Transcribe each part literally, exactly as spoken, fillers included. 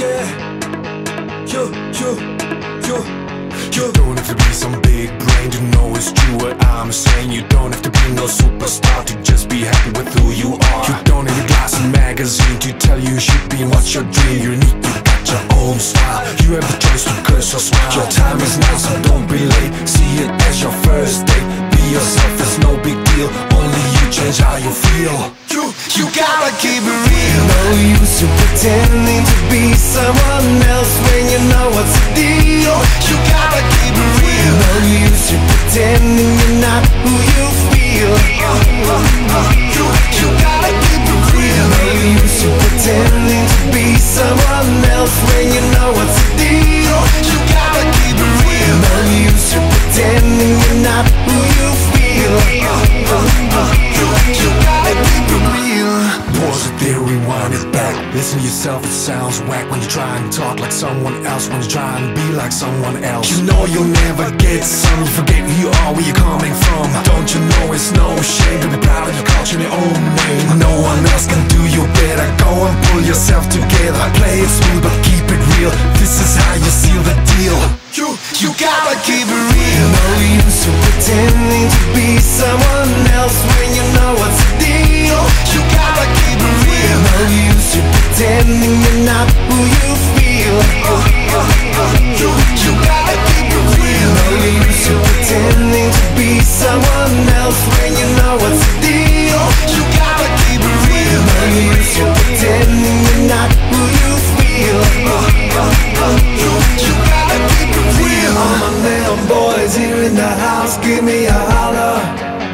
yeah. You, you, you, you. You don't have to be some big brain to know it's true what I'm saying. You don't have to be no superstar to just be happy with who you are. You don't need a glass and magazine to tell you you should be and what's your dream. You're unique, you got your own style. You have the choice to curse or smile. Your time is now, so don't be late. See it as your first date. Be yourself, it's no big deal. Only you change how you feel. You, you gotta keep it real. No use to pretending to be someone else when you know what's the deal. You gotta keep it real. No use to pretending you're not who you feel. You, you gotta keep it real. No use to pretending to be someone else when you know what's the deal. You gotta keep it real. No use to pretending you're not who you feel. You, you gotta keep it real. Pause it there, rewind it back. Listen to yourself, it sounds whack when you try and talk like someone else, when you try and be like someone else. You know you'll never get some. You forget who you are, where you're coming from. Don't you know it's no shame to be proud of your culture and your own name? No one else can do you better. Go and pull yourself together. Play it smooth but keep it real. This is how you seal the deal. You, you gotta keep it real. No use to pretending to be someone else when you know what's the deal. You gotta keep it real. No use to pretending you're not who you feel. You, you gotta keep it real. No use to pretending to be someone else when you know what's the deal. You gotta keep it real. No use to pretending you're not who you feel. You, you gotta keep it real. All my little boys here in the house, give me a holler.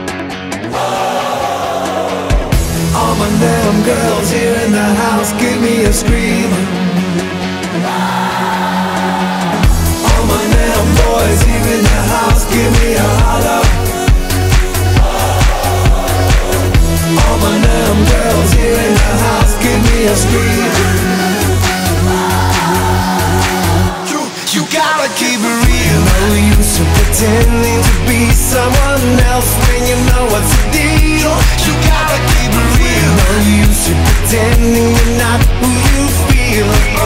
All my damn girls here in the house, give me a scream. All my damn boys here in the house, give me a holler. All my damn girls here in the house, give me a scream. You, you gotta keep it real. No use to pretending to be someone else when you know what's the deal. You gotta keep it real. No use to pretending you're not who you feel.